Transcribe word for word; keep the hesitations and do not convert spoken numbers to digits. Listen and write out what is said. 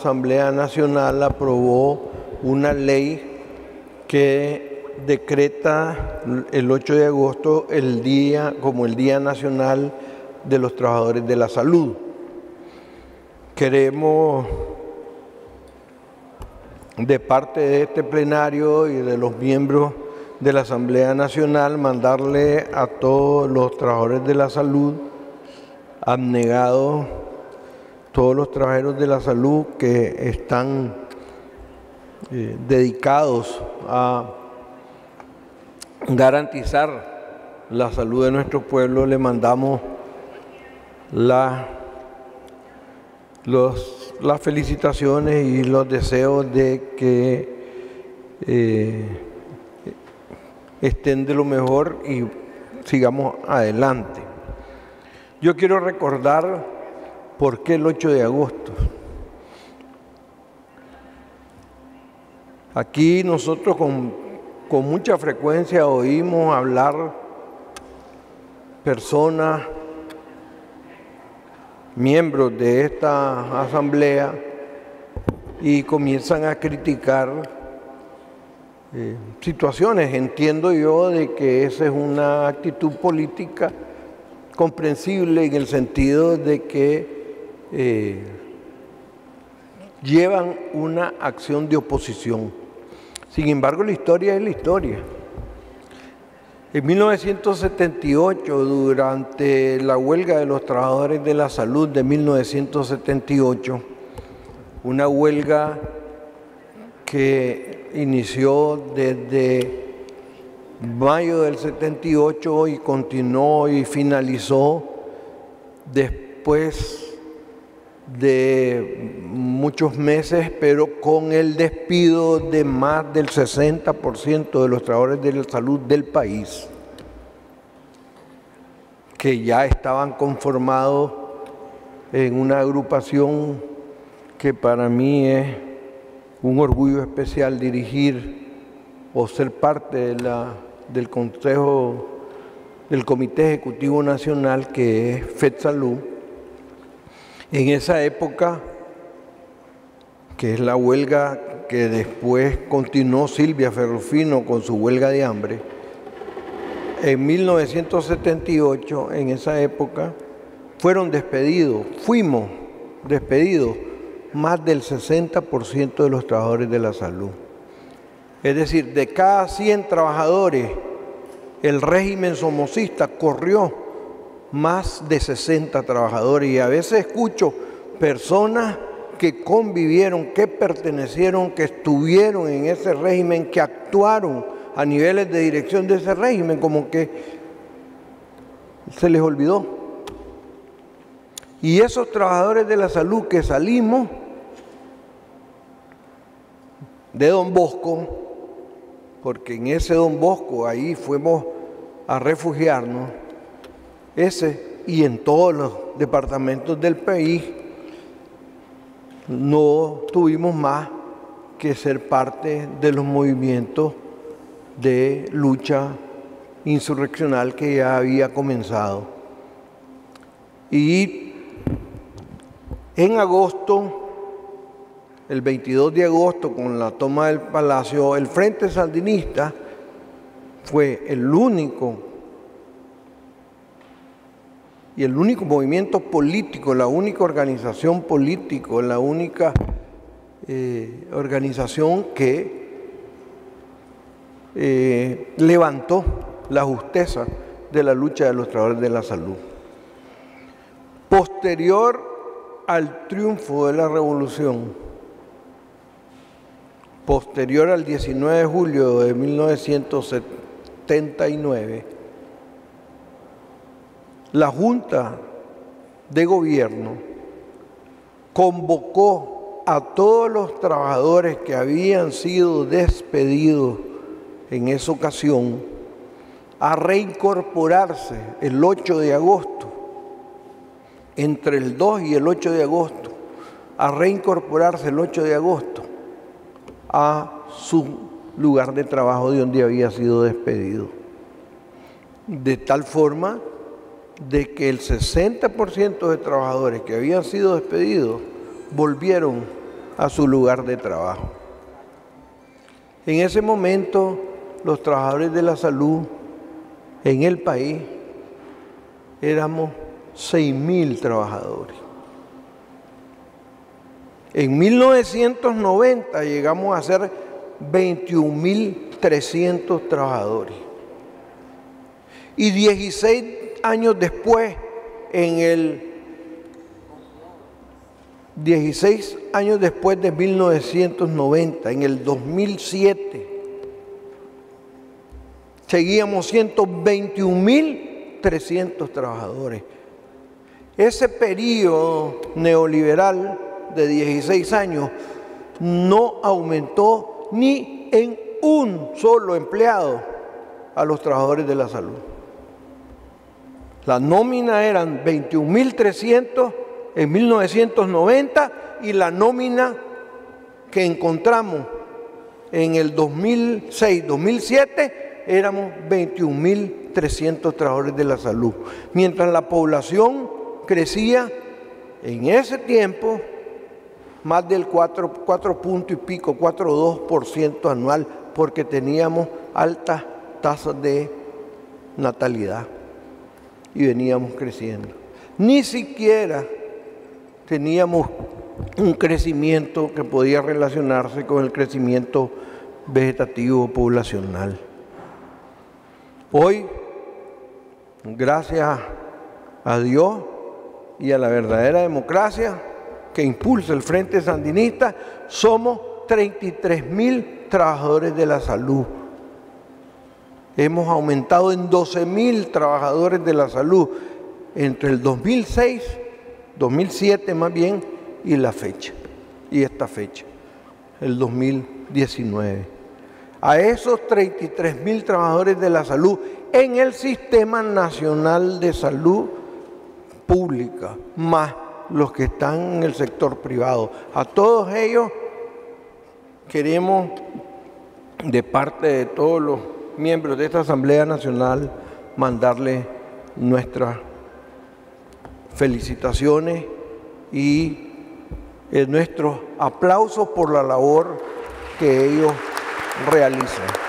Asamblea Nacional aprobó una ley que decreta el ocho de agosto el día, como el Día Nacional de los Trabajadores de la Salud. Queremos, de parte de este plenario y de los miembros de la Asamblea Nacional, mandarle a todos los trabajadores de la salud abnegados, todos los trabajadores de la salud que están eh, dedicados a garantizar la salud de nuestro pueblo, le mandamos la, los, las felicitaciones y los deseos de que eh, estén de lo mejor y sigamos adelante. Yo quiero recordar por qué el ocho de agosto. Aquí nosotros con, con mucha frecuencia oímos hablar personas, miembros de esta asamblea, y comienzan a criticar eh, situaciones. Entiendo yo de que esa es una actitud política comprensible en el sentido de que eh, llevan una acción de oposición. Sin embargo, la historia es la historia. En mil novecientos setenta y ocho, durante la huelga de los trabajadores de la salud de mil novecientos setenta y ocho, una huelga que inició desde mayo del setenta y ocho y continuó y finalizó después de muchos meses, pero con el despido de más del sesenta por ciento de los trabajadores de la salud del país, que ya estaban conformados en una agrupación que para mí es un orgullo especial dirigir o ser parte de la, del Consejo, del Comité Ejecutivo Nacional, que es FEDSalud. En esa época, que es la huelga que después continuó Silvia Ferrufino con su huelga de hambre, en mil novecientos setenta y ocho, en esa época, fueron despedidos, fuimos despedidos más del sesenta por ciento de los trabajadores de la salud. Es decir, de cada cien trabajadores, el régimen somocista corrió más de sesenta trabajadores, y a veces escucho personas que convivieron, que pertenecieron, que estuvieron en ese régimen, que actuaron a niveles de dirección de ese régimen, como que se les olvidó. Y esos trabajadores de la salud que salimos de Don Bosco, porque en ese Don Bosco ahí fuimos a refugiarnos, ese y en todos los departamentos del país, no tuvimos más que ser parte de los movimientos de lucha insurreccional que ya había comenzado. Y en agosto, el veintidós de agosto, con la toma del Palacio, el Frente Sandinista fue el único y el único movimiento político, la única organización política, la única eh, organización que eh, levantó la justeza de la lucha de los trabajadores de la salud. Posterior al triunfo de la revolución, posterior al diecinueve de julio de mil novecientos setenta y nueve, la Junta de Gobierno convocó a todos los trabajadores que habían sido despedidos en esa ocasión a reincorporarse el ocho de agosto, entre el dos y el ocho de agosto, a reincorporarse el ocho de agosto a su lugar de trabajo de donde había sido despedido. De tal forma de que el sesenta por ciento de trabajadores que habían sido despedidos volvieron a su lugar de trabajo. En ese momento, los trabajadores de la salud en el país éramos seis mil trabajadores. En mil novecientos noventa llegamos a ser veintiún mil trescientos trabajadores. Y dieciséis años después, en el dieciséis años después de mil novecientos noventa, en el dos mil siete, seguíamos ciento veintiún mil trescientos trabajadores. Ese periodo neoliberal de dieciséis años no aumentó ni en un solo empleado a los trabajadores de la salud. La nómina eran veintiún mil trescientos en mil novecientos noventa y la nómina que encontramos en el dos mil seis dos mil siete éramos veintiún mil trescientos trabajadores de la salud, mientras la población crecía en ese tiempo más del cuatro, cuatro punto y pico, cuatro punto dos por ciento anual, porque teníamos altas tasas de natalidad y veníamos creciendo. Ni siquiera teníamos un crecimiento que podía relacionarse con el crecimiento vegetativo poblacional. Hoy, gracias a Dios y a la verdadera democracia que impulsa el Frente Sandinista, somos treinta y tres mil trabajadores de la salud. Hemos aumentado en doce mil trabajadores de la salud entre el dos mil seis, dos mil siete más bien, y la fecha, y esta fecha, el dos mil diecinueve. A esos treinta y tres mil trabajadores de la salud en el Sistema Nacional de Salud Pública, más los que están en el sector privado, a todos ellos queremos, de parte de todos los miembros de esta Asamblea Nacional, mandarles nuestras felicitaciones y eh, nuestros aplausos por la labor que ellos realizan.